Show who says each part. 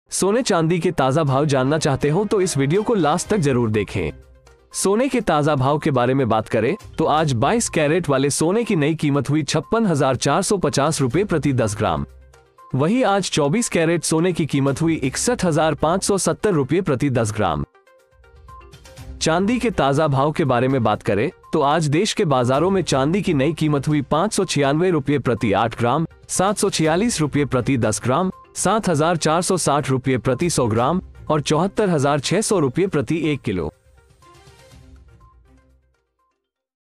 Speaker 1: सोने चांदी के ताज़ा भाव जानना चाहते हो तो इस वीडियो को लास्ट तक जरूर देखें। सोने के ताज़ा भाव के बारे में बात करें तो आज 22 कैरेट वाले सोने की नई कीमत हुई 56,450 रुपये प्रति 10 ग्राम। वहीं आज 24 कैरेट सोने की कीमत हुई 61,570 रुपये प्रति 10 ग्राम। चांदी के ताज़ा भाव के बारे में बात करें तो आज देश के बाजारों में चांदी की नई कीमत हुई 596 रुपये प्रति 8 ग्राम, 746 रुपये प्रति 10 ग्राम, 7,460 रुपये प्रति 100 ग्राम और 74,600 रुपये प्रति 1 किलो।